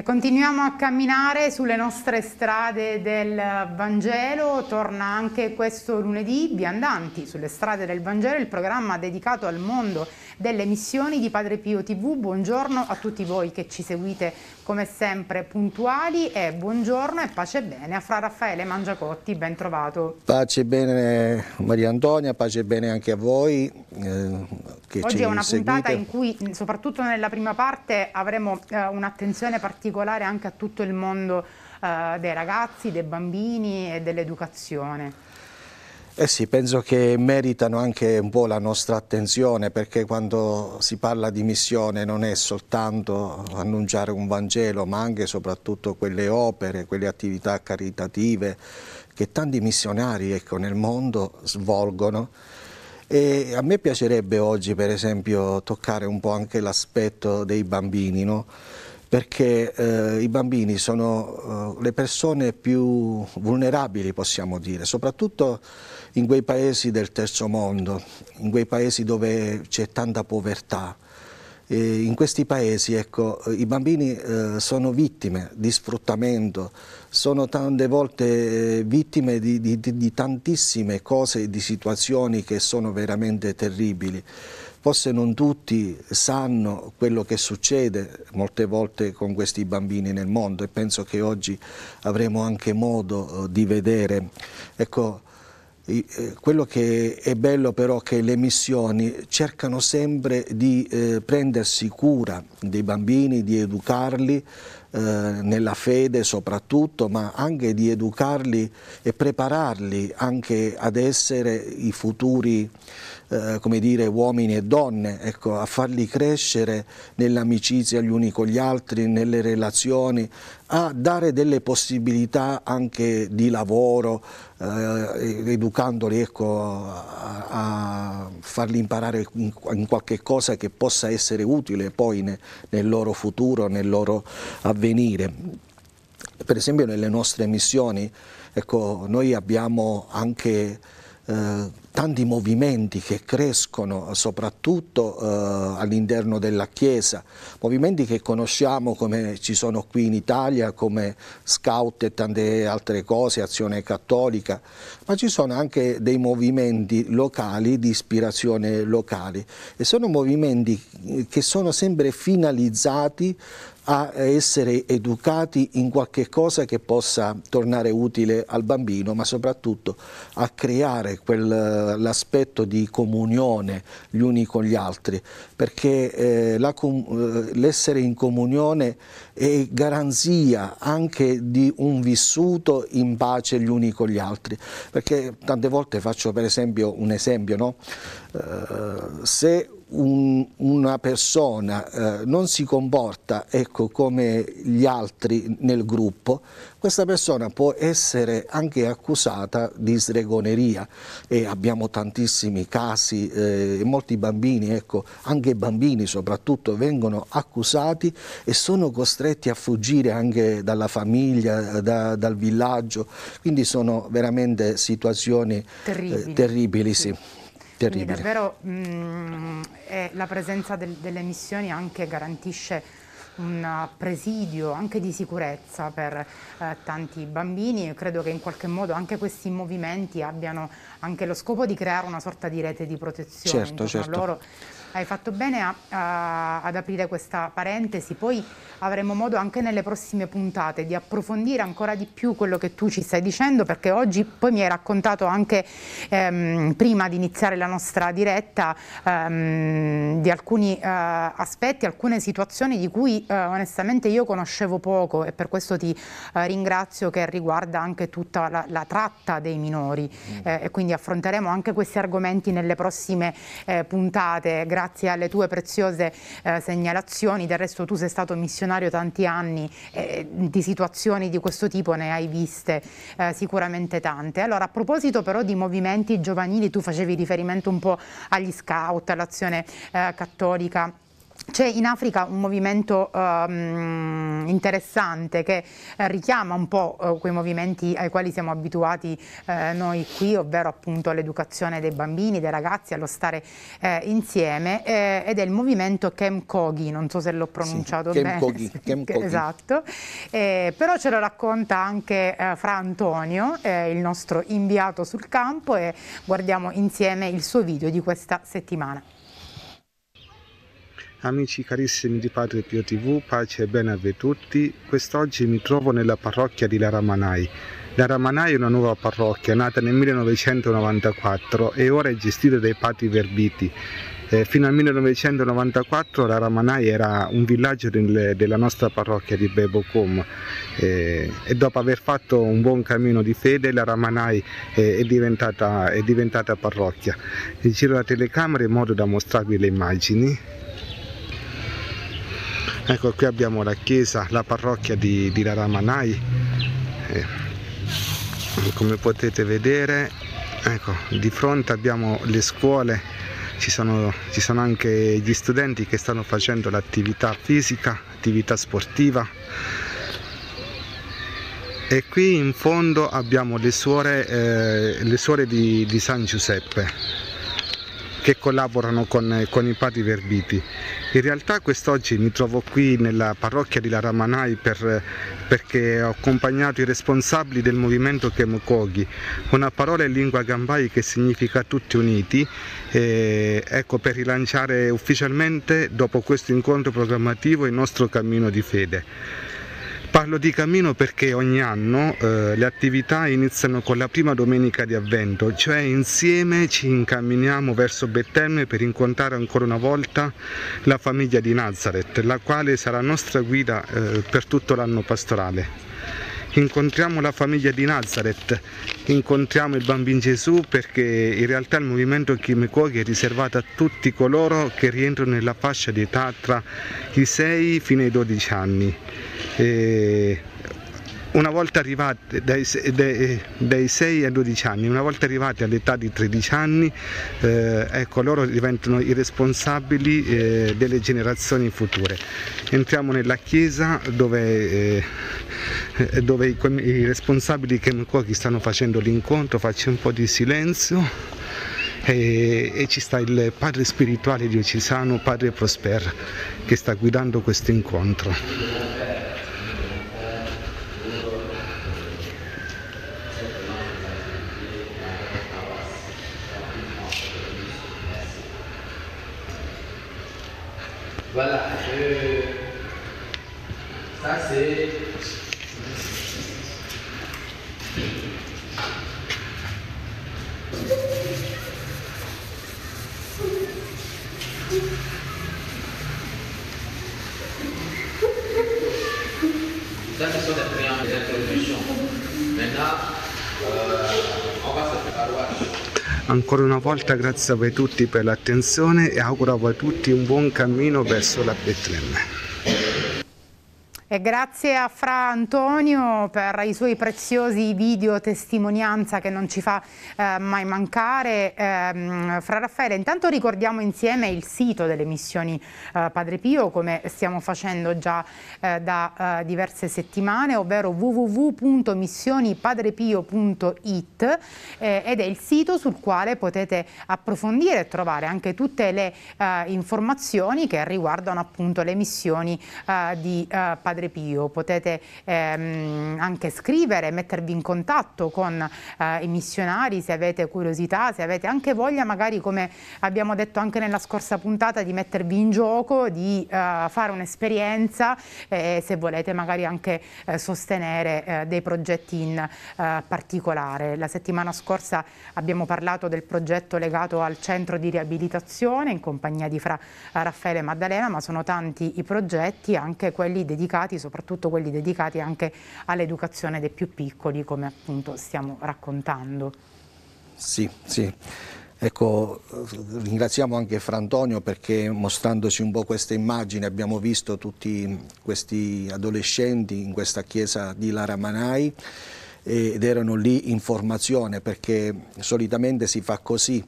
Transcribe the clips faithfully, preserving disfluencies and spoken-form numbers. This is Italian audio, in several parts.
Continuiamo a camminare sulle nostre strade del Vangelo, torna anche questo lunedì Viandanti sulle strade del Vangelo, il programma dedicato al mondo delle missioni di Padre Pio tivù. Buongiorno a tutti voi che ci seguite come sempre puntuali e buongiorno e pace e bene a Fra Raffaele Mangiacotti, ben trovato. Pace e bene Maria Antonia, pace e bene anche a voi eh, che Oggi ci è una seguite. puntata in cui, soprattutto nella prima parte, avremo eh, un'attenzione particolare anche a tutto il mondo eh, dei ragazzi, dei bambini e dell'educazione. Eh sì, penso che meritano anche un po' la nostra attenzione, perché quando si parla di missione non è soltanto annunciare un Vangelo, ma anche e soprattutto quelle opere, quelle attività caritative che tanti missionari, ecco, nel mondo svolgono. E a me piacerebbe oggi, per esempio, toccare un po' anche l'aspetto dei bambini, no? Perché eh, i bambini sono eh, le persone più vulnerabili, possiamo dire, soprattutto in quei paesi del terzo mondo, in quei paesi dove c'è tanta povertà. E in questi paesi, ecco, i bambini eh, sono vittime di sfruttamento, sono tante volte vittime di, di, di tantissime cose e di situazioni che sono veramente terribili. Forse non tutti sanno quello che succede molte volte con questi bambini nel mondo e penso che oggi avremo anche modo di vedere. Ecco, quello che è bello però è che le missioni cercano sempre di eh, prendersi cura dei bambini, di educarli eh, nella fede soprattutto, ma anche di educarli e prepararli anche ad essere i futuri Eh, come dire, uomini e donne, ecco, a farli crescere nell'amicizia gli uni con gli altri, nelle relazioni, a dare delle possibilità anche di lavoro, eh, educandoli, ecco, a, a farli imparare in, in qualche cosa che possa essere utile poi ne, nel loro futuro, nel loro avvenire. Per esempio nelle nostre missioni, ecco, noi abbiamo anche Eh, tanti movimenti che crescono soprattutto eh, all'interno della Chiesa, movimenti che conosciamo come ci sono qui in Italia come Scout e tante altre cose, Azione Cattolica, ma ci sono anche dei movimenti locali di ispirazione locali e sono movimenti che sono sempre finalizzati a essere educati in qualche cosa che possa tornare utile al bambino, ma soprattutto a creare quell'aspetto di comunione gli uni con gli altri, perché eh, l'essere in comunione è garanzia anche di un vissuto in pace gli uni con gli altri, perché tante volte faccio per esempio un esempio, no? Uh, se Un, una persona eh, non si comporta, ecco, come gli altri nel gruppo, questa persona può essere anche accusata di stregoneria e abbiamo tantissimi casi, eh, molti bambini, ecco, anche bambini soprattutto, vengono accusati e sono costretti a fuggire anche dalla famiglia, da, dal villaggio, quindi sono veramente situazioni terribili, eh, terribili sì. Quindi davvero mh, eh, la presenza del, delle missioni anche garantisce un presidio anche di sicurezza per eh, tanti bambini e credo che in qualche modo anche questi movimenti abbiano anche lo scopo di creare una sorta di rete di protezione certo, intorno certo. a loro. Hai fatto bene a, a, ad aprire questa parentesi, poi avremo modo anche nelle prossime puntate di approfondire ancora di più quello che tu ci stai dicendo, perché oggi poi mi hai raccontato anche ehm, prima di iniziare la nostra diretta ehm, di alcuni eh, aspetti, alcune situazioni di cui eh, onestamente io conoscevo poco e per questo ti eh, ringrazio, che riguarda anche tutta la, la tratta dei minori mm. eh, e quindi affronteremo anche questi argomenti nelle prossime eh, puntate. Grazie alle tue preziose eh, segnalazioni, del resto tu sei stato missionario tanti anni e di situazioni di questo tipo ne hai viste eh, sicuramente tante. Allora, a proposito però di movimenti giovanili, tu facevi riferimento un po' agli scout, all'Azione eh, Cattolica C'è in Africa un movimento um, interessante che eh, richiama un po' eh, quei movimenti ai quali siamo abituati eh, noi qui, ovvero appunto l'educazione dei bambini, dei ragazzi, allo stare eh, insieme, eh, ed è il movimento Kemkogi, non so se l'ho pronunciato sì, bene. Kemkogi, Kemkogi. Esatto, eh, però ce lo racconta anche eh, Fra Antonio, eh, il nostro inviato sul campo, e guardiamo insieme il suo video di questa settimana. Amici carissimi di Padre Pio tivù, pace e bene a voi tutti. Quest'oggi mi trovo nella parrocchia di Laramanai. Laramanai è una nuova parrocchia nata nel millenovecentonovantaquattro e ora è gestita dai padri Verbiti. Eh, fino al millenovecentonovantaquattro Laramanai era un villaggio del, della nostra parrocchia di Bebocom, eh, e dopo aver fatto un buon cammino di fede Laramanai eh, è, diventata, è diventata parrocchia. Giro la telecamera in modo da mostrarvi le immagini. Ecco, qui abbiamo la chiesa, la parrocchia di, di Laramanai, eh, come potete vedere, ecco, di fronte abbiamo le scuole, ci sono, ci sono anche gli studenti che stanno facendo l'attività fisica, attività sportiva, e qui in fondo abbiamo le suore, eh, le suore di, di San Giuseppe, che collaborano con, con i padri Verbiti. In realtà quest'oggi mi trovo qui nella parrocchia di Laramanai per, perché ho accompagnato i responsabili del movimento Kemkogi, una parola in lingua gambai che significa tutti uniti, e, ecco, per rilanciare ufficialmente dopo questo incontro programmativo il nostro cammino di fede. Parlo di cammino perché ogni anno eh, le attività iniziano con la prima domenica di Avvento, cioè insieme ci incamminiamo verso Betlemme per incontrare ancora una volta la famiglia di Nazareth, la quale sarà nostra guida eh, per tutto l'anno pastorale. Incontriamo la famiglia di Nazareth, incontriamo il bambino Gesù, perché in realtà il movimento Kemkogi è riservato a tutti coloro che rientrano nella fascia di età tra i sei fino ai dodici anni. E una volta arrivati dai, dai, dai sei ai dodici anni, una volta arrivati all'età di tredici anni, eh, ecco, loro diventano i responsabili eh, delle generazioni future. Entriamo nella chiesa dove, eh, dove i, i responsabili Kemkogi stanno facendo l'incontro. Faccio un po' di silenzio. E, e ci sta il padre spirituale diocesano, padre Prosper, che sta guidando questo incontro. Voilà, euh, ça c'est ça ce sont des préambles, des introductions. Maintenant, euh, on va se préparer. Ancora una volta grazie a voi tutti per l'attenzione e auguro a voi tutti un buon cammino verso la Betlemme. E grazie a Fra Antonio per i suoi preziosi video testimonianza che non ci fa eh, mai mancare. Eh, Fra Raffaele, intanto ricordiamo insieme il sito delle missioni eh, Padre Pio, come stiamo facendo già eh, da eh, diverse settimane, ovvero w w w punto missioni padre pio punto i t, eh, ed è il sito sul quale potete approfondire e trovare anche tutte le eh, informazioni che riguardano appunto le missioni eh, di eh, Padre Pio. Potete ehm, anche scrivere, mettervi in contatto con eh, i missionari se avete curiosità, se avete anche voglia, magari, come abbiamo detto anche nella scorsa puntata, di mettervi in gioco, di eh, fare un'esperienza, eh, se volete magari anche eh, sostenere eh, dei progetti in eh, particolare. La settimana scorsa abbiamo parlato del progetto legato al centro di riabilitazione in compagnia di Fra Raffaele Maddalena, ma sono tanti i progetti, anche quelli dedicati, soprattutto quelli dedicati anche all'educazione dei più piccoli, come appunto stiamo raccontando. Sì, sì. Ecco, ringraziamo anche Fra Antonio perché, mostrandoci un po' queste immagini, abbiamo visto tutti questi adolescenti in questa chiesa di Laramanai ed erano lì in formazione, perché solitamente si fa così.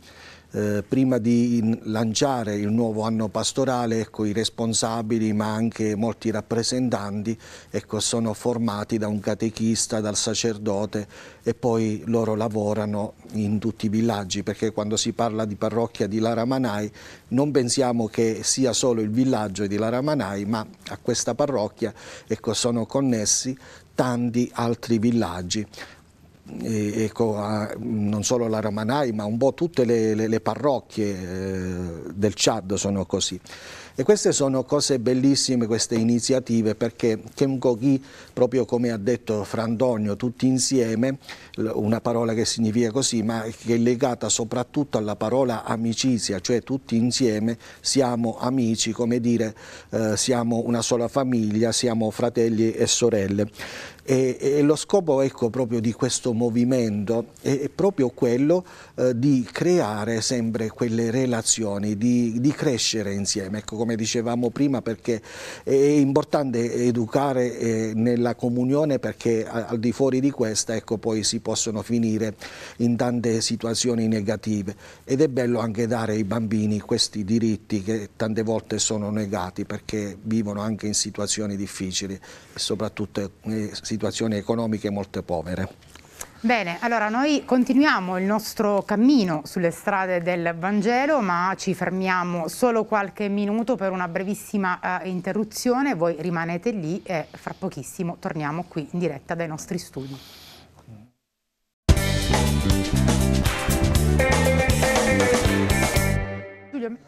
eh, prima di lanciare il nuovo anno pastorale, ecco, i responsabili ma anche molti rappresentanti, ecco, sono formati da un catechista, dal sacerdote, e poi loro lavorano in tutti i villaggi, perché quando si parla di parrocchia di Laramanai non pensiamo che sia solo il villaggio di Laramanai, ma a questa parrocchia, ecco, sono connessi tanti altri villaggi. E, ecco, a, non solo Laramanai, ma un po' tutte le, le, le parrocchie eh, del Chad sono così. E queste sono cose bellissime, queste iniziative, perché Kemkogi, proprio come ha detto Fra Antonio, tutti insieme, una parola che significa così, ma che è legata soprattutto alla parola amicizia, cioè tutti insieme siamo amici, come dire, eh, siamo una sola famiglia, siamo fratelli e sorelle. E, e lo scopo, ecco, proprio di questo movimento è, è proprio quello eh, di creare sempre quelle relazioni, di, di crescere insieme, ecco, come dicevamo prima, perché è importante educare eh, nella comunione, perché a, al di fuori di questa, ecco, poi si possono finire in tante situazioni negative, ed è bello anche dare ai bambini questi diritti che tante volte sono negati, perché vivono anche in situazioni difficili e soprattutto eh, situazioni economiche molto povere. Bene, allora noi continuiamo il nostro cammino sulle strade del Vangelo, ma ci fermiamo solo qualche minuto per una brevissima uh, interruzione. Voi rimanete lì e fra pochissimo torniamo qui in diretta dai nostri studi. Giulio.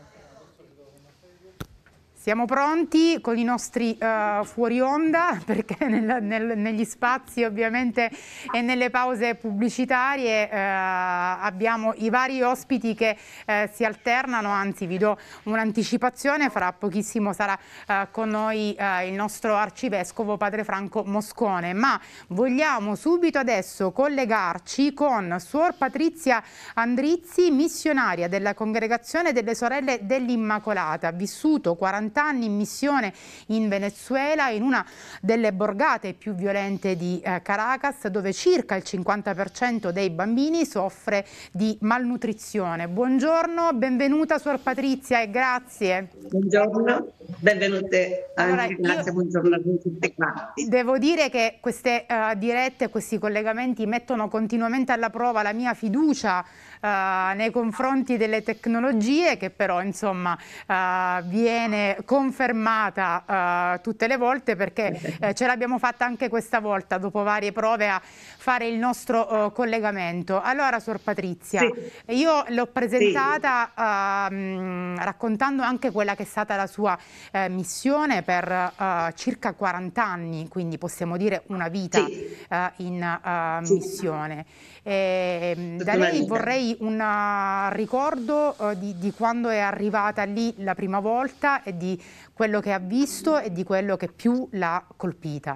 Siamo pronti con i nostri uh, fuori onda, perché nel, nel, negli spazi ovviamente e nelle pause pubblicitarie uh, abbiamo i vari ospiti che uh, si alternano, anzi vi do un'anticipazione, fra pochissimo sarà uh, con noi uh, il nostro arcivescovo Padre Franco Moscone, ma vogliamo subito adesso collegarci con Suor Patrizia Andrizzi, missionaria della Congregazione delle Sorelle dell'Immacolata, vissuto quaranta anni in missione in Venezuela, in una delle borgate più violente di eh, Caracas, dove circa il cinquanta per cento dei bambini soffre di malnutrizione. Buongiorno, benvenuta Suor Patrizia e grazie. Buongiorno, benvenute, allora, grazie, buongiorno a tutti quanti. Devo dire che queste uh, dirette, questi collegamenti mettono continuamente alla prova la mia fiducia uh, nei confronti delle tecnologie, che però insomma uh, viene confermata uh, tutte le volte, perché eh, ce l'abbiamo fatta anche questa volta dopo varie prove a fare il nostro uh, collegamento. Allora Suor Patrizia, sì. Io l'ho presentata sì. uh, raccontando anche quella che è stata la sua uh, missione per uh, circa quaranta anni, quindi possiamo dire una vita sì. uh, in uh, sì. missione. E, da lei vorrei un uh, ricordo uh, di, di quando è arrivata lì la prima volta e di quello che ha visto e di quello che più l'ha colpita.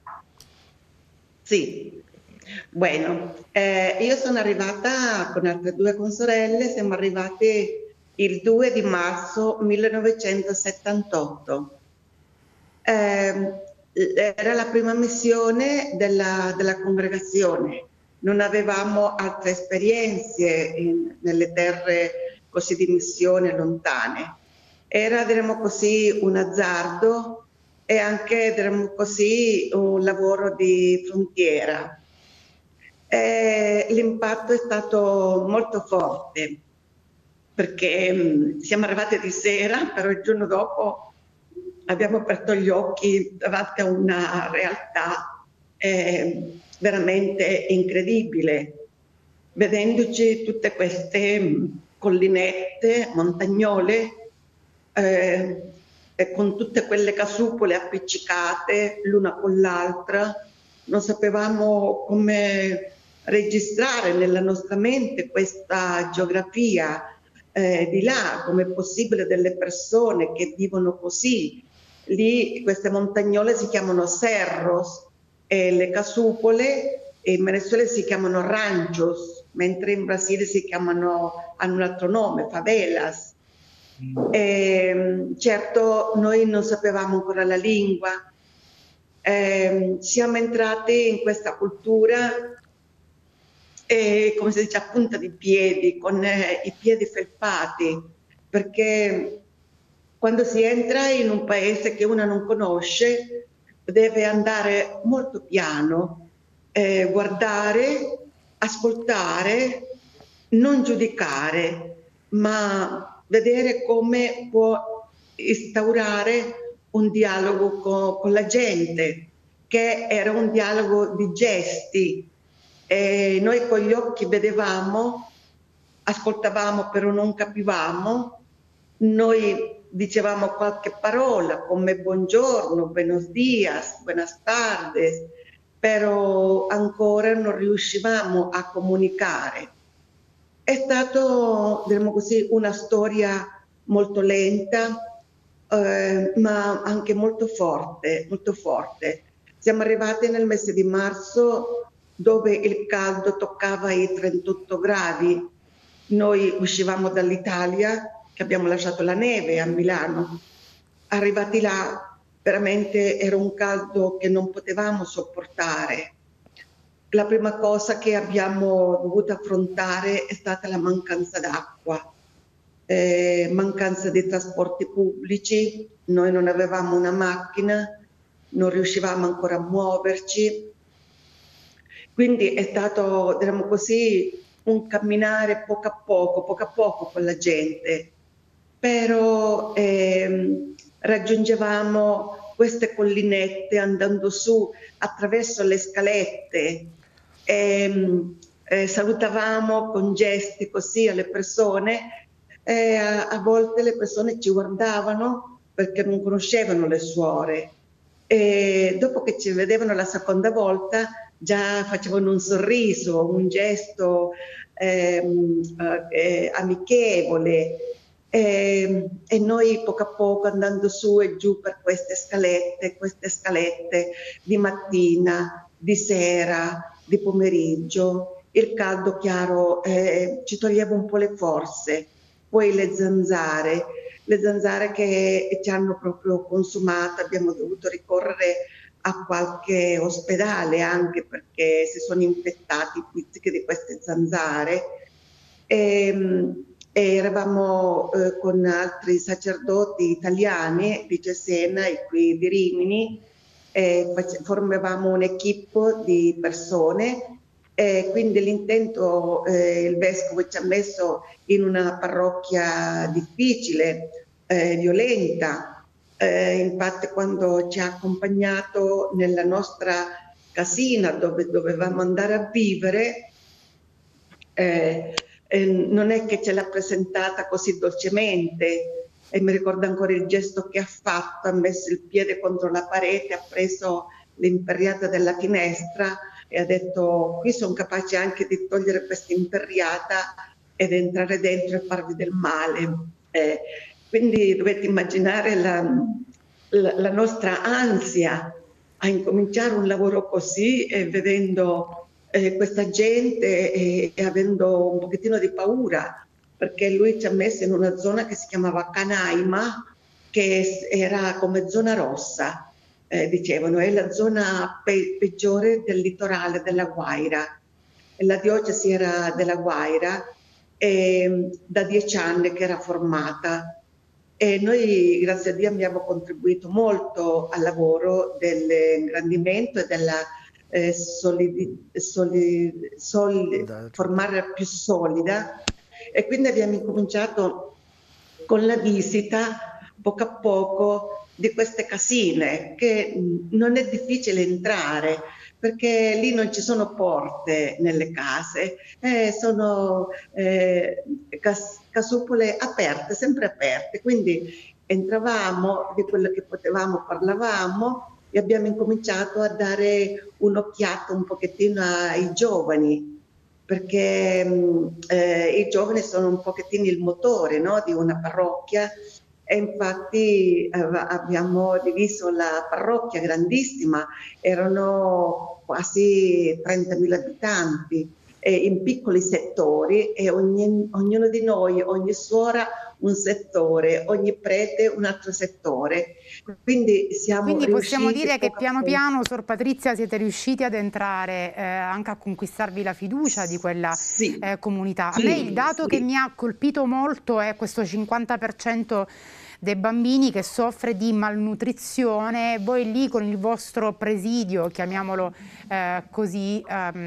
Sì, bueno, eh, io sono arrivata con altre due consorelle, siamo arrivate il due di marzo millenovecentosettantotto. Eh, era la prima missione della, della congregazione, non avevamo altre esperienze in, nelle terre così di missione lontane. Era, diremmo così, un azzardo e anche, diremmo così, un lavoro di frontiera. L'impatto è stato molto forte, perché mh, siamo arrivate di sera, però il giorno dopo abbiamo aperto gli occhi davanti a una realtà eh, veramente incredibile, vedendoci tutte queste mh, collinette montagnole, Eh, e con tutte quelle casupole appiccicate l'una con l'altra. Non sapevamo come registrare nella nostra mente questa geografia eh, di là, come è possibile delle persone che vivono così. Lì queste montagnole si chiamano cerros e le casupole in Venezuela si chiamano ranchos, mentre in Brasile si chiamano, hanno un altro nome, favelas. Eh, certo noi non sapevamo ancora la lingua, eh, siamo entrati in questa cultura e, come si dice, a punta di piedi, con eh, i piedi felpati, perché quando si entra in un paese che una non conosce deve andare molto piano, eh, guardare, ascoltare, non giudicare, ma vedere come può instaurare un dialogo co- con la gente, che era un dialogo di gesti. E noi con gli occhi vedevamo, ascoltavamo però non capivamo, noi dicevamo qualche parola come buongiorno, buenos dias, buenas tardes, però ancora non riuscivamo a comunicare. È stato, diciamo così, una storia molto lenta, eh, ma anche molto forte, molto forte. Siamo arrivati nel mese di marzo, dove il caldo toccava i trentotto gradi. Noi uscivamo dall'Italia, che abbiamo lasciato la neve a Milano. Arrivati là, veramente era un caldo che non potevamo sopportare. La prima cosa che abbiamo dovuto affrontare è stata la mancanza d'acqua, eh, mancanza di trasporti pubblici. Noi non avevamo una macchina, non riuscivamo ancora a muoverci. Quindi è stato, diciamo così, un camminare poco a poco, poco a poco con la gente, però ehm, raggiungevamo queste collinette andando su attraverso le scalette, ehm, eh, salutavamo con gesti così alle persone, e a, a volte le persone ci guardavano perché non conoscevano le suore, e dopo che ci vedevano la seconda volta già facevano un sorriso, un gesto ehm, eh, amichevole, e, e noi poco a poco andando su e giù per queste scalette, queste scalette di mattina, di sera, di pomeriggio, il caldo chiaro eh, ci toglieva un po' le forze, poi le zanzare, le zanzare che ci hanno proprio consumato, abbiamo dovuto ricorrere a qualche ospedale anche perché si sono infettati i pizzichi di queste zanzare, e, e eravamo eh, con altri sacerdoti italiani di Cesena e qui di Rimini, e formavamo un'equipe di persone, e quindi l'intento eh, il vescovo ci ha messo in una parrocchia difficile, eh, violenta. Eh, infatti quando ci ha accompagnato nella nostra casina dove dovevamo andare a vivere, eh, eh, non è che ce l'ha presentata così dolcemente, e mi ricordo ancora il gesto che ha fatto, ha messo il piede contro la parete, ha preso l'imperiata della finestra e ha detto: qui sono capace anche di togliere questa imperiata ed entrare dentro e farvi del male. Eh, Quindi dovete immaginare la, la, la nostra ansia a incominciare un lavoro così, e vedendo eh, questa gente e, e avendo un pochettino di paura, perché lui ci ha messo in una zona che si chiamava Canaima, che era come zona rossa, eh, dicevano, è la zona pe- peggiore del litorale della Guaira. La diocesi era della Guaira, e da dieci anni che era formata. E noi, grazie a Dio, abbiamo contribuito molto al lavoro dell'ingrandimento e della eh, solidi, solidi, solidi, formare più solida. E quindi abbiamo incominciato con la visita, poco a poco, di queste casine, che non è difficile entrare, perché lì non ci sono porte nelle case, eh, sono eh, cas- casupole aperte, sempre aperte, quindi entravamo, di quello che potevamo parlavamo, e abbiamo incominciato a dare un'occhiata un pochettino ai giovani, perché eh, i giovani sono un pochettino il motore, no, di una parrocchia. E infatti eh, abbiamo diviso la parrocchia grandissima, erano quasi trentamila abitanti, eh, in piccoli settori, e ogni, ognuno di noi, ogni suora, un settore, ogni prete un altro settore. Quindi siamo Quindi possiamo dire che piano poco... piano, Sor Patrizia, siete riusciti ad entrare eh, anche a conquistarvi la fiducia di quella sì, eh, comunità. sì, A me il dato sì. che mi ha colpito molto è questo cinquanta per cento dei bambini che soffre di malnutrizione. Voi lì con il vostro presidio, chiamiamolo eh, così,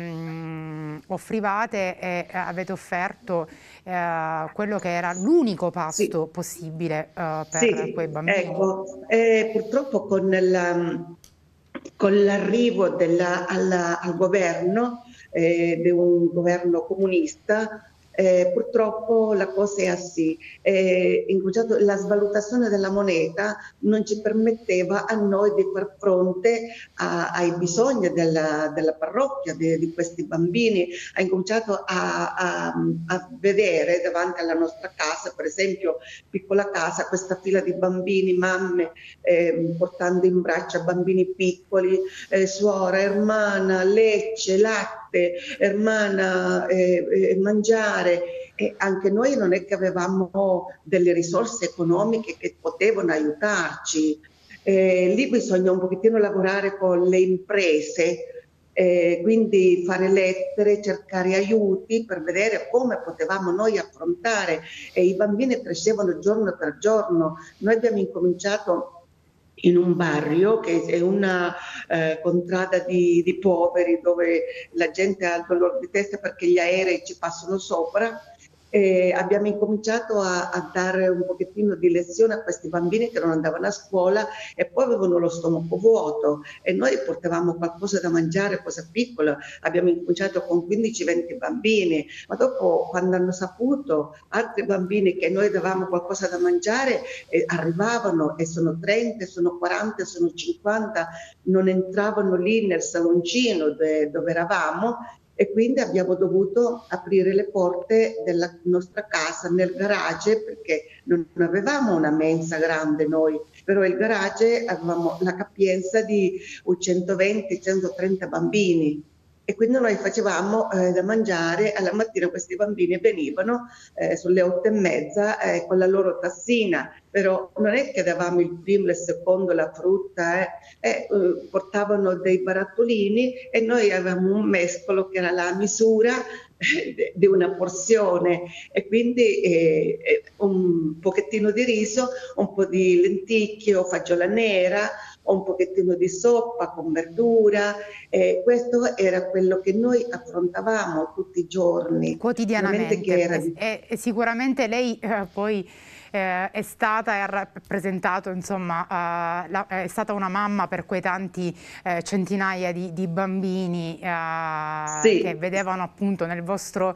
ehm, offrivate e avete offerto eh, quello che era l'unico pasto sì. possibile eh, per Sì, quei bambini. ecco, eh, purtroppo con la, con l'arrivo della- alla- al governo, eh, di un governo comunista, eh, purtroppo la cosa è così. Eh, incominciato- la svalutazione della moneta non ci permetteva a noi di far fronte a- ai bisogni della, della parrocchia, di, di questi bambini. Ha incominciato a, a- a vedere davanti alla nostra casa, per esempio, piccola casa, questa fila di bambini, mamme eh, portando in braccio bambini piccoli, eh, suora, ermana, lecce, latte, ermana, eh, eh, mangiare. E anche noi non è che avevamo delle risorse economiche che potevano aiutarci. Eh, lì bisogna un pochettino lavorare con le imprese, eh, quindi fare lettere, cercare aiuti per vedere come potevamo noi affrontare. E i bambini crescevano giorno per giorno. Noi abbiamo incominciato in un barrio che è una eh, contrada di, di poveri, dove la gente ha il dolore di testa perché gli aerei ci passano sopra. E abbiamo incominciato a, a dare un pochettino di lezione a questi bambini che non andavano a scuola e poi avevano lo stomaco vuoto, e noi portavamo qualcosa da mangiare, cosa piccola. Abbiamo incominciato con quindici venti bambini, ma dopo, quando hanno saputo altri bambini che noi davamo qualcosa da mangiare, eh, arrivavano, e sono trenta, sono quaranta, sono cinquanta, non entravano lì nel saloncino de, dove eravamo. E quindi abbiamo dovuto aprire le porte della nostra casa nel garage, perché non avevamo una mensa grande noi, però il garage avevamo la capienza di centoventi centotrenta bambini, e quindi noi facevamo eh, da mangiare. Alla mattina questi bambini venivano eh, sulle otto e mezza eh, con la loro tassina, però non è che davamo il primo, il secondo, la frutta, eh, eh, portavano dei barattolini e noi avevamo un mescolo che era la misura eh, di una porzione, e quindi eh, un pochettino di riso, un po' di lenticchie o fagioli nera, un pochettino di soppa con verdura. Eh, questo era quello che noi affrontavamo tutti i giorni, quotidianamente. Che era di... e, e sicuramente lei eh, poi eh, è stata e ha rappresentato, insomma, uh, la, è stata una mamma per quei tanti eh, centinaia di, di bambini uh, sì. che vedevano appunto nel vostro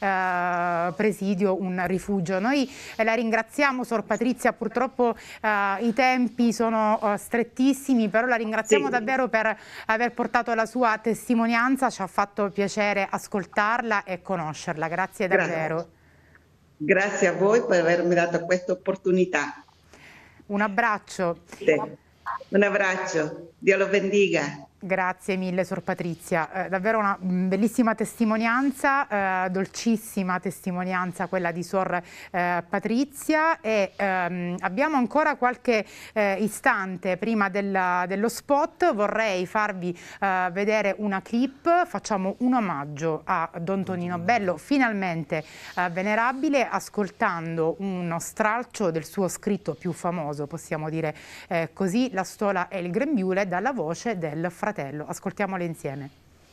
uh, presidio un rifugio. Noi eh, la ringraziamo, Sor Patrizia, purtroppo uh, i tempi sono uh, strettissimi, però la ringraziamo sì. davvero per aver portato la sua testimonianza. Ci ha fatto piacere ascoltarla e conoscerla. Grazie davvero. Grazie. Grazie a voi per avermi dato questa opportunità. Un abbraccio. Sì. Un abbraccio. Dio lo bendiga. Grazie mille, Sor Patrizia. Eh, davvero una bellissima testimonianza, eh, dolcissima testimonianza quella di Sor eh, Patrizia, e ehm, abbiamo ancora qualche eh, istante prima della, dello spot. Vorrei farvi eh, vedere una clip. Facciamo un omaggio a Don Tonino Bello, finalmente eh, venerabile, ascoltando uno stralcio del suo scritto più famoso, possiamo dire eh, così, La stola e il grembiule, dalla voce del fratello. Ascoltiamole insieme.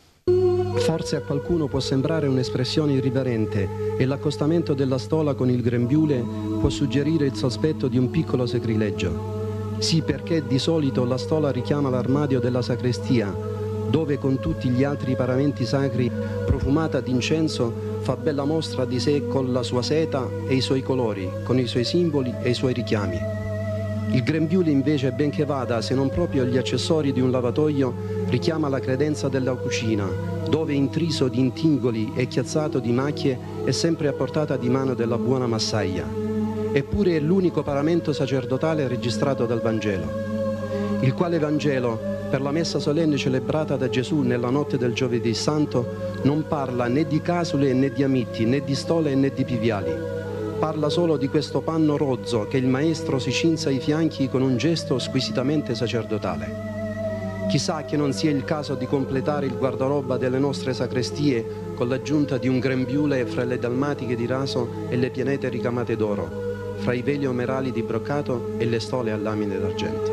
Forse a qualcuno può sembrare un'espressione irriverente e l'accostamento della stola con il grembiule può suggerire il sospetto di un piccolo sacrilegio. Sì, perché di solito la stola richiama l'armadio della sacrestia, dove con tutti gli altri paramenti sacri, profumata d'incenso, fa bella mostra di sé con la sua seta e i suoi colori, con i suoi simboli e i suoi richiami. Il grembiule invece, benché vada, se non proprio agli accessori di un lavatoio, richiama la credenza della cucina, dove intriso di intingoli e chiazzato di macchie è sempre a portata di mano della buona massaia. Eppure è l'unico paramento sacerdotale registrato dal Vangelo, il quale Vangelo, per la messa solenne celebrata da Gesù nella notte del Giovedì Santo, non parla né di casule né di amitti, né di stole né di piviali, parla solo di questo panno rozzo che il maestro si cinse ai fianchi con un gesto squisitamente sacerdotale. Chissà che non sia il caso di completare il guardaroba delle nostre sacrestie con l'aggiunta di un grembiule fra le dalmatiche di raso e le pianete ricamate d'oro, fra i veli omerali di broccato e le stole a lamine d'argento.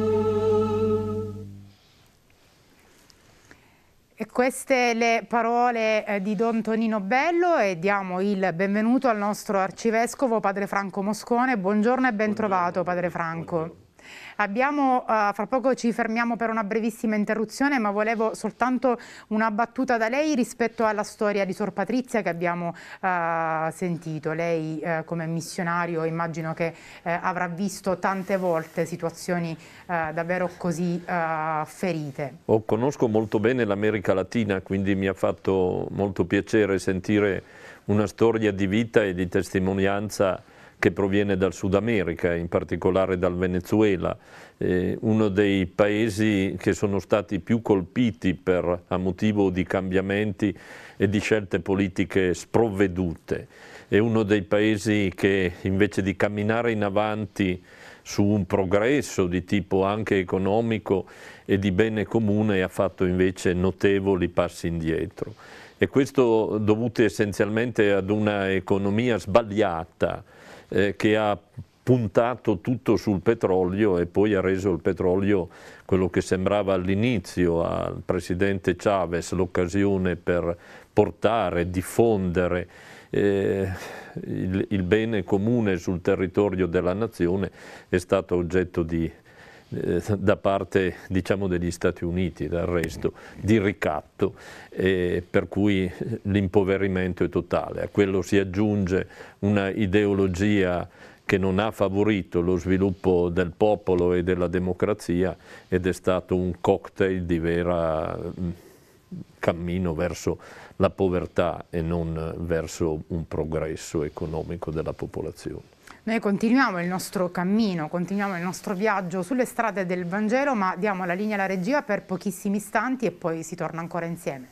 E queste le parole eh, di Don Tonino Bello, e diamo il benvenuto al nostro arcivescovo Padre Franco Moscone. Buongiorno e ben trovato, Padre Franco. Buongiorno. Abbiamo, uh, fra poco ci fermiamo per una brevissima interruzione, ma volevo soltanto una battuta da lei rispetto alla storia di Sor Patrizia che abbiamo uh, sentito. Lei uh, come missionario immagino che uh, avrà visto tante volte situazioni uh, davvero così uh, ferite. Oh, conosco molto bene l'America Latina, quindi mi ha fatto molto piacere sentire una storia di vita e di testimonianza che proviene dal Sud America, in particolare dal Venezuela, eh, uno dei paesi che sono stati più colpiti per, a motivo di cambiamenti e di scelte politiche sprovvedute. È uno dei paesi che invece di camminare in avanti su un progresso di tipo anche economico e di bene comune ha fatto invece notevoli passi indietro. E questo dovuto essenzialmente ad una economia sbagliata, Eh, che ha puntato tutto sul petrolio e poi ha reso il petrolio quello che sembrava all'inizio al presidente Chavez l'occasione per portare, diffondere eh, il, il bene comune sul territorio della nazione, è stato oggetto di eh, da parte, diciamo, degli Stati Uniti, del resto, di ricatto, eh, per cui l'impoverimento è totale. A quello si aggiunge una ideologia che non ha favorito lo sviluppo del popolo e della democrazia, ed è stato un cocktail di vera cammino verso la povertà e non verso un progresso economico della popolazione. Noi continuiamo il nostro cammino, continuiamo il nostro viaggio sulle strade del Vangelo, ma diamo la linea alla regia per pochissimi istanti e poi si torna ancora insieme.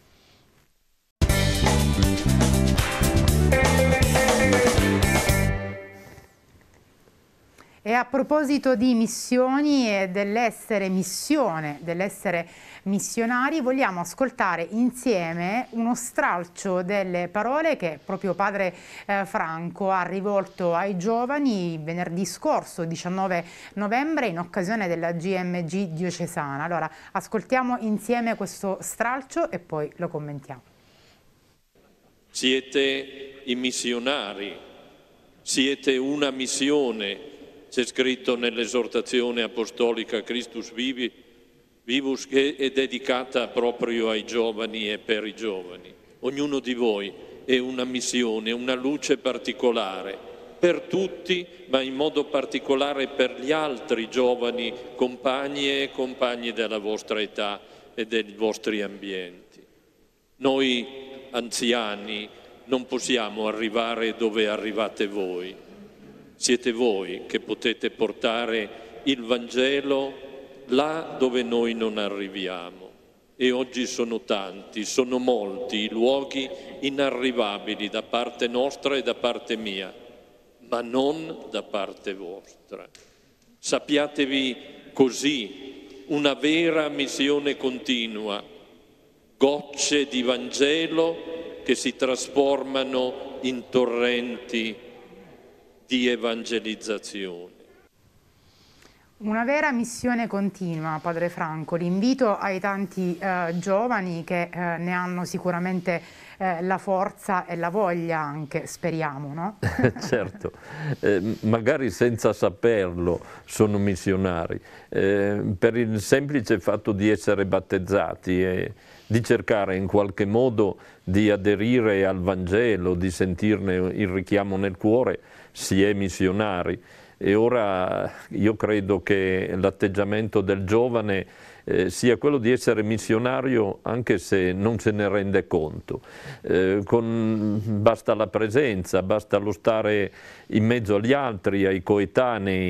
E a proposito di missioni e dell'essere missione, dell'essere missionari, vogliamo ascoltare insieme uno stralcio delle parole che proprio Padre eh, Franco ha rivolto ai giovani venerdì scorso, diciannove novembre, in occasione della G M G diocesana. Allora, ascoltiamo insieme questo stralcio e poi lo commentiamo. Siete i missionari, siete una missione. C'è scritto nell'esortazione apostolica Christus Vivi, Vivus, che è dedicata proprio ai giovani e per i giovani. Ognuno di voi è una missione, una luce particolare per tutti, ma in modo particolare per gli altri giovani compagni e compagni della vostra età e dei vostri ambienti. Noi anziani non possiamo arrivare dove arrivate voi. Siete voi che potete portare il Vangelo là dove noi non arriviamo. E oggi sono tanti, sono molti i luoghi inarrivabili da parte nostra e da parte mia, ma non da parte vostra. Sappiatevi così una vera missione continua, gocce di Vangelo che si trasformano in torrenti di evangelizzazione. Una vera missione continua, Padre Franco. L'invito ai tanti eh, giovani che eh, ne hanno sicuramente eh, la forza e la voglia anche, speriamo, no? Certo, eh, magari senza saperlo sono missionari, eh, per il semplice fatto di essere battezzati e di cercare in qualche modo di aderire al Vangelo, di sentirne il richiamo nel cuore, si è missionari. E ora io credo che l'atteggiamento del giovane eh, sia quello di essere missionario anche se non se ne rende conto. Eh, con, basta la presenza, basta lo stare in mezzo agli altri, ai coetanei,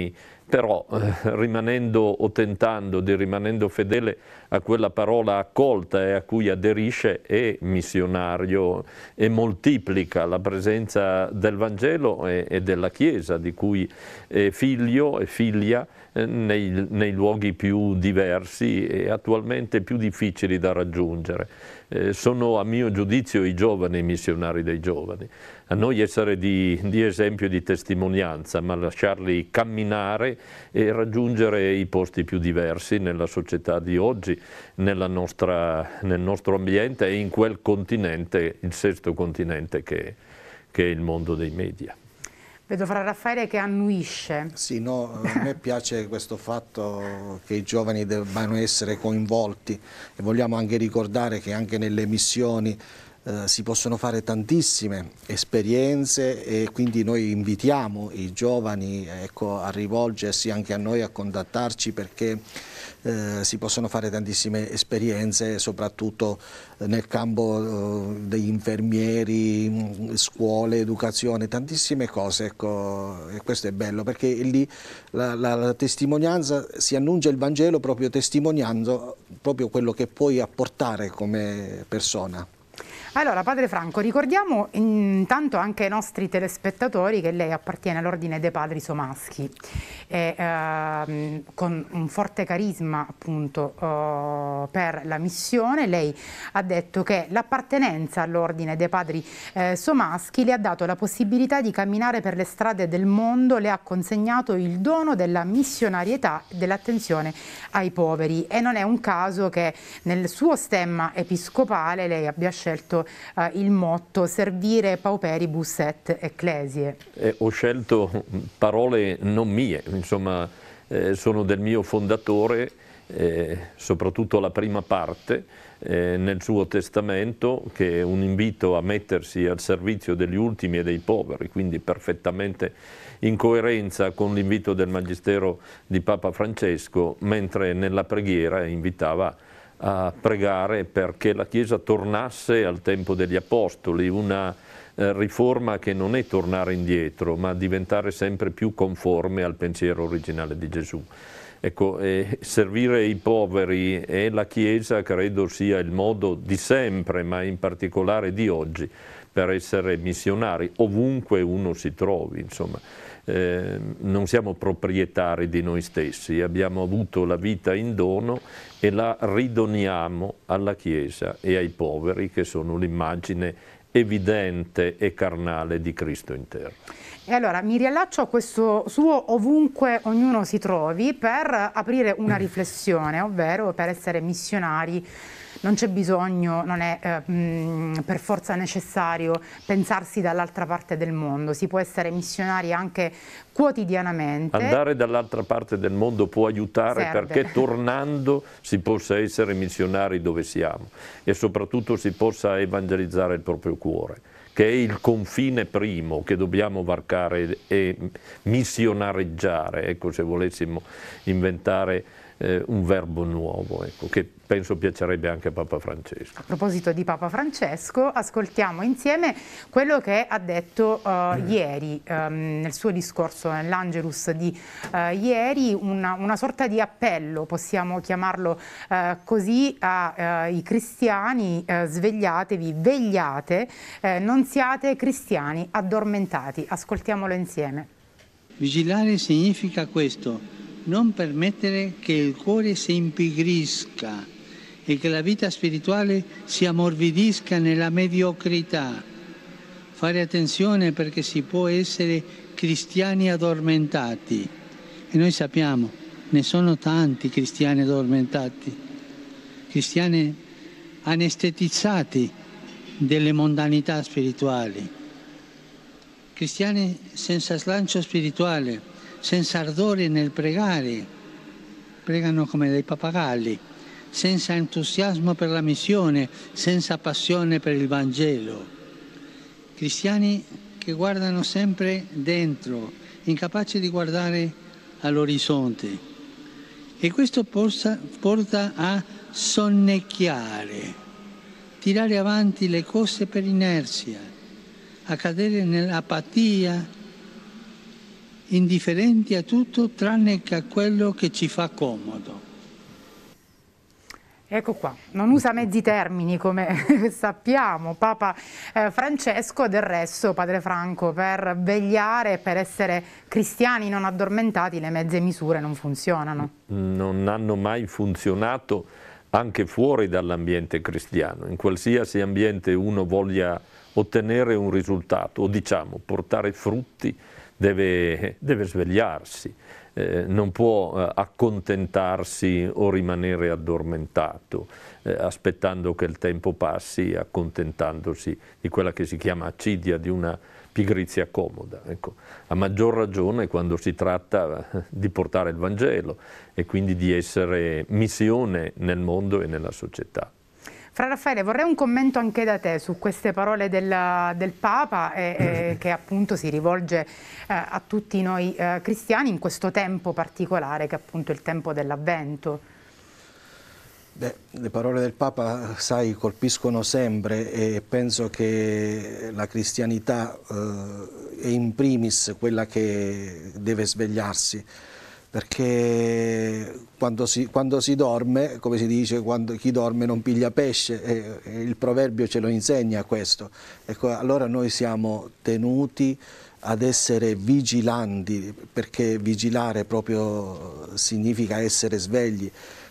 però eh, rimanendo o tentando di rimanendo fedele a quella parola accolta e a cui aderisce, è missionario e moltiplica la presenza del Vangelo e, e della Chiesa, di cui è figlio e figlia eh, nei, nei luoghi più diversi e attualmente più difficili da raggiungere. Eh, sono a mio giudizio i giovani missionari dei giovani. A noi essere di, di esempio e di testimonianza, ma lasciarli camminare e raggiungere i posti più diversi nella società di oggi, nella nostra, nel nostro ambiente e in quel continente, il sesto continente che, che è il mondo dei media. Vedo Fra Raffaele che annuisce. Sì, no, a me piace questo fatto che i giovani debbano essere coinvolti e vogliamo anche ricordare che anche nelle missioni eh, si possono fare tantissime esperienze e quindi noi invitiamo i giovani, ecco, a rivolgersi anche a noi, a contattarci, perché Eh, si possono fare tantissime esperienze, soprattutto eh, nel campo eh, degli infermieri, mh, scuole, educazione, tantissime cose, ecco, e questo è bello perché lì la, la, la testimonianza, si annuncia il Vangelo proprio testimoniando proprio quello che puoi apportare come persona. Allora, Padre Franco, ricordiamo intanto anche ai nostri telespettatori che lei appartiene all'Ordine dei Padri Somaschi e, eh, con un forte carisma appunto eh, per la missione. Lei ha detto che l'appartenenza all'Ordine dei Padri eh, Somaschi le ha dato la possibilità di camminare per le strade del mondo, le ha consegnato il dono della missionarietà e dell'attenzione ai poveri, e non è un caso che nel suo stemma episcopale lei abbia scelto Uh, il motto servire pauperibus et ecclesiae. Eh, ho scelto parole non mie, insomma eh, sono del mio fondatore, eh, soprattutto la prima parte eh, nel suo testamento, che è un invito a mettersi al servizio degli ultimi e dei poveri, quindi perfettamente in coerenza con l'invito del Magistero di Papa Francesco, mentre nella preghiera invitava a pregare perché la Chiesa tornasse al tempo degli Apostoli, una eh, riforma che non è tornare indietro, ma diventare sempre più conforme al pensiero originale di Gesù. Ecco, eh, servire i poveri e la Chiesa credo sia il modo di sempre, ma in particolare di oggi, per essere missionari, ovunque uno si trovi, insomma. Eh, non siamo proprietari di noi stessi, abbiamo avuto la vita in dono e la ridoniamo alla Chiesa e ai poveri, che sono l'immagine evidente e carnale di Cristo in terra. E allora mi riallaccio a questo suo ovunque ognuno si trovi per aprire una riflessione, ovvero per essere missionari non c'è bisogno, non è eh, mh, per forza necessario pensarsi dall'altra parte del mondo, si può essere missionari anche quotidianamente. Andare dall'altra parte del mondo può aiutare, serve, perché tornando si possa essere missionari dove siamo e soprattutto si possa evangelizzare il proprio cuore, che è il confine primo che dobbiamo varcare e missionareggiare, ecco, se volessimo inventare eh, un verbo nuovo, ecco, che penso piacerebbe anche a Papa Francesco. A proposito di Papa Francesco, ascoltiamo insieme quello che ha detto uh, mm. ieri, um, nel suo discorso, nell'Angelus di uh, ieri, una, una sorta di appello, possiamo chiamarlo uh, così, ai uh, cristiani: uh, svegliatevi, vegliate, uh, non siate cristiani addormentati. Ascoltiamolo insieme. Vigilare significa questo: non permettere che il cuore si impigrisca e che la vita spirituale si ammorbidisca nella mediocrità. Fare attenzione, perché si può essere cristiani addormentati, e noi sappiamo, ne sono tanti cristiani addormentati, cristiani anestetizzati delle mondanità spirituali, cristiani senza slancio spirituale, senza ardore nel pregare, pregano come dei pappagalli, senza entusiasmo per la missione, senza passione per il Vangelo. Cristiani che guardano sempre dentro, incapaci di guardare all'orizzonte. E questo porta, porta a sonnecchiare, tirare avanti le cose per inerzia, a cadere nell'apatia indifferenti a tutto tranne che a quello che ci fa comodo. Ecco qua, non usa mezzi termini come sappiamo Papa eh, Francesco. Del resto, Padre Franco, per vegliare, per essere cristiani non addormentati, le mezze misure non funzionano. Non hanno mai funzionato anche fuori dall'ambiente cristiano. In qualsiasi ambiente uno voglia ottenere un risultato, o diciamo portare frutti, deve, deve svegliarsi. Eh, non può eh, accontentarsi o rimanere addormentato, eh, aspettando che il tempo passi, accontentandosi di quella che si chiama accidia, di una pigrizia comoda. Ecco, a maggior ragione quando si tratta eh, di portare il Vangelo e quindi di essere missione nel mondo e nella società. Fra Raffaele, vorrei un commento anche da te su queste parole del, del Papa e, e, che appunto si rivolge eh, a tutti noi eh, cristiani in questo tempo particolare che è appunto il tempo dell'Avvento. Beh, le parole del Papa, sai, colpiscono sempre e penso che la cristianità eh, è in primis quella che deve svegliarsi. Perché quando si, quando si dorme, come si dice, quando chi dorme non piglia pesce, e, e il proverbio ce lo insegna questo. Ecco, allora noi siamo tenuti ad essere vigilanti, perché vigilare proprio significa essere svegli.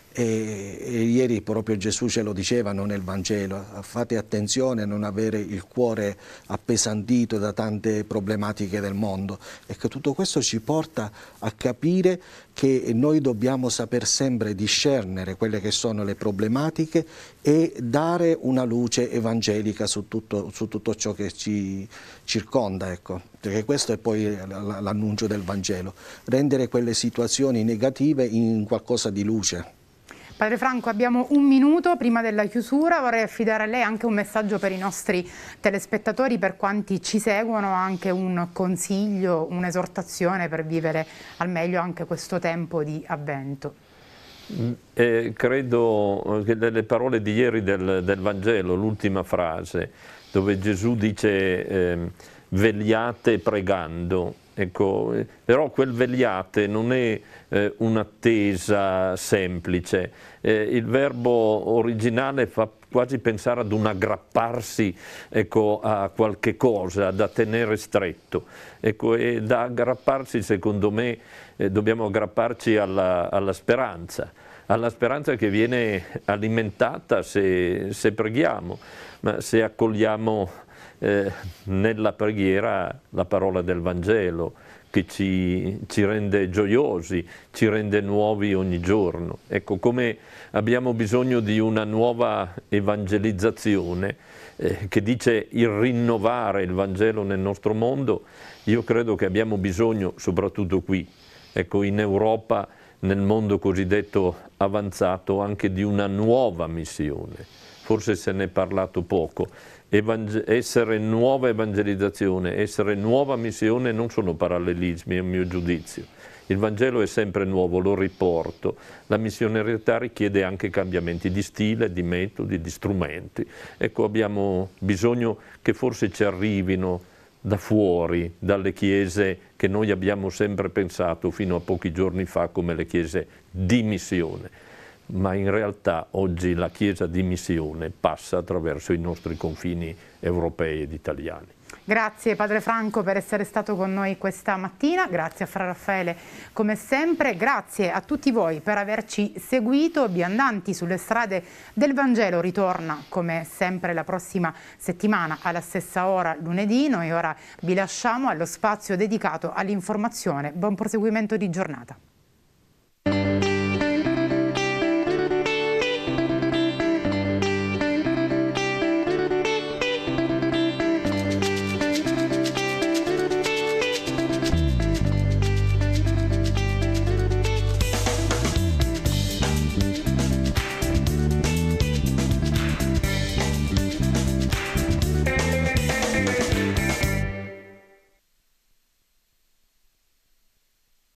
E, e ieri proprio Gesù ce lo dicevano nel Vangelo: fate attenzione a non avere il cuore appesantito da tante problematiche del mondo. E che tutto questo ci porta a capire che noi dobbiamo saper sempre discernere quelle che sono le problematiche e dare una luce evangelica su tutto, su tutto ciò che ci circonda, ecco. Perché questo è poi l'annuncio del Vangelo: rendere quelle situazioni negative in qualcosa di luce. Padre Franco, abbiamo un minuto prima della chiusura, vorrei affidare a lei anche un messaggio per i nostri telespettatori, per quanti ci seguono, anche un consiglio, un'esortazione per vivere al meglio anche questo tempo di Avvento. Eh, credo che delle parole di ieri del, del Vangelo, l'ultima frase, dove Gesù dice eh, vegliate pregando. Ecco, però quel vegliate non è eh, un'attesa semplice, eh, il verbo originale fa quasi pensare ad un aggrapparsi, ecco, a qualche cosa da tenere stretto, ecco, e da aggrapparsi secondo me eh, dobbiamo aggrapparci alla, alla speranza, alla speranza che viene alimentata se, se preghiamo, ma se accogliamo Eh, nella preghiera la parola del Vangelo che ci, ci rende gioiosi, ci rende nuovi ogni giorno. Ecco, come abbiamo bisogno di una nuova evangelizzazione eh, che dice il rinnovare il Vangelo nel nostro mondo, io credo che abbiamo bisogno, soprattutto qui, ecco, in Europa, nel mondo cosiddetto avanzato, anche di una nuova missione. Forse se ne è parlato poco. Evangel- essere nuova evangelizzazione, essere nuova missione non sono parallelismi, è un mio giudizio. Il Vangelo è sempre nuovo, lo riporto. La missionarietà richiede anche cambiamenti di stile, di metodi, di strumenti. Ecco, abbiamo bisogno che forse ci arrivino da fuori, dalle chiese che noi abbiamo sempre pensato fino a pochi giorni fa come le chiese di missione. Ma in realtà oggi la Chiesa di missione passa attraverso i nostri confini europei ed italiani. Grazie Padre Franco per essere stato con noi questa mattina, grazie a Fra Raffaele come sempre, grazie a tutti voi per averci seguito. Viandanti sulle strade del Vangelo ritorna come sempre la prossima settimana alla stessa ora lunedì. Noi ora vi lasciamo allo spazio dedicato all'informazione. Buon proseguimento di giornata.